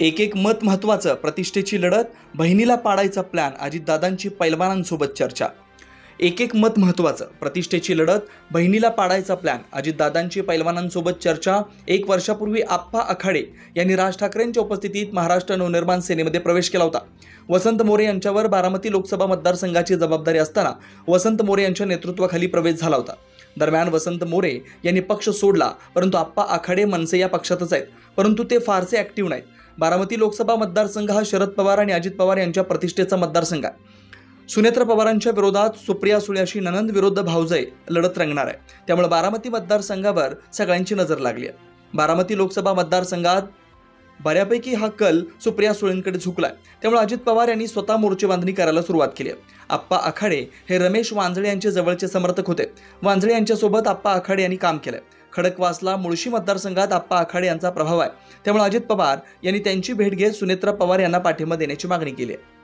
एक एक मत महत्त्वाचं, प्रतिष्ठेची लढत, बहिणीला पाडायचा प्लॅन, अजितदादांची पैलवानांसोबत चर्चा। एक एक मत महत्त्वाचं, प्रतिष्ठेची लढत, बहिणीला पाडायचा प्लॅन, अजितदादांची पैलवानांसोबत चर्चा। एक वर्षापूर्वी आप्पा आखाडे यांनी राज ठाकरेंच्या उपस्थितीत महाराष्ट्र नवनिर्माण सेनेमध्ये प्रवेश केला होता। वसंत मोरे यांच्यावर बारामती लोकसभा मतदारसंघाची जबाबदारी असताना वसंत मोरे यांच्या नेतृत्वाखाली प्रवेश झाला होता। दरम्यान वसंत मोरे यांनी पक्ष सोडला, परंतु आप्पा आखाडे मनसे या पक्षातच आहेत, परंतु ते फारसे ॲक्टिव्ह नाहीत। बारामती लोकसभा मतदारसंघ हा शरद पवार आणि अजित पवार यांच्या प्रतिष्ठेचा मतदारसंघ आहे। सुनेत्र पवारांच्या विरोधात सुप्रिया सुळेशी ननंद विरुद्ध भाऊजाई लढत रंगणार आहे, त्यामुळे बारामती मतदारसंघावर सगळ्यांची नजर लागली आहे। बारामती लोकसभा मतदारसंघात बऱ्यापैकी हा कल सुप्रिया सुळेंकडे झुकलाय, त्यामुळे अजित पवार यांनी स्वतः मोर्चे बांधणी करायला सुरुवात केली आहे। आप्पा आखाडे हे रमेश वांजळे यांचे जवळचे समर्थक होते। वांजळे यांच्यासोबत आप्पा आखाडे यांनी काम केलंय। खडकवासला मुळशी मतदारसंघात आप्पा आखाडे यांचा प्रभाव आहे, त्यामुळे अजित पवार यांनी त्यांची भेट घेत सुनेत्रा पवार यांना पाठिंबा देण्याची मागणी केली आहे।